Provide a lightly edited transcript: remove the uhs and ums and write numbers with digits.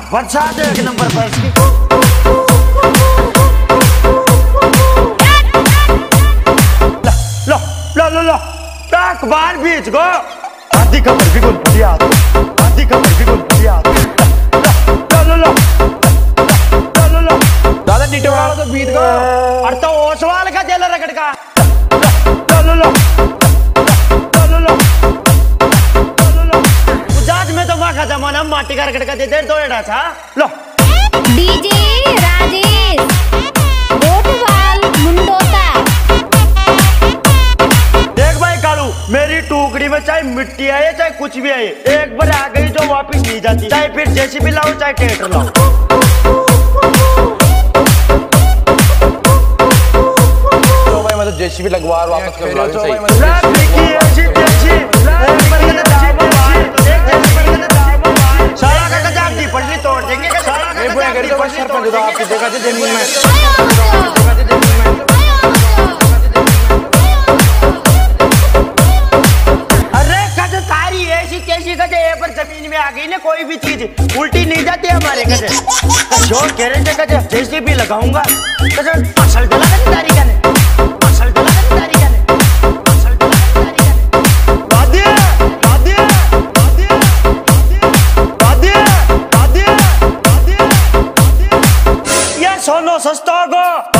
बरसात एक नंबर पर इसकी। लो लो लो लो अखबार बीच गो आधी खबर भी गुल बढ़िया आधी खबर भी गुल बढ़िया लो लो लो लो लो दादा नीचे वाला तो बीत गो और तो ओसवाल का जेल रगड़ का लो लो लो में तो माँ का जमाना माटी का रगड़ का दे दो एड़ा था लो डीजे राजेश गोटवाल मुंडोता। देख भाई कालू मेरी टुकड़ी में चाहे मिट्टी आए चाहे कुछ भी आए एक बार आ गई जो वापस नहीं जाती चाहे फिर जेसीबी लाओ चाहे ट्रैक्टर लाओ। तो भाई मैं तो जेसीबी लगवा रहा वापस कर रहा हूं आपकी जगह से जमीन में अरे कद सारी ऐसी कैसी कद पर जमीन में आ गई ना कोई भी चीज उल्टी नहीं जाती हमारे कद जो कह रहे थे कद जैसे भी लगाऊंगा कद फसल डला कद तारी कने फसल डला कद तारी कने फसल डला कद तारी कने वादिया वादिया वादिया वादिया वादिया वादिया ये सोनो सस्ता गो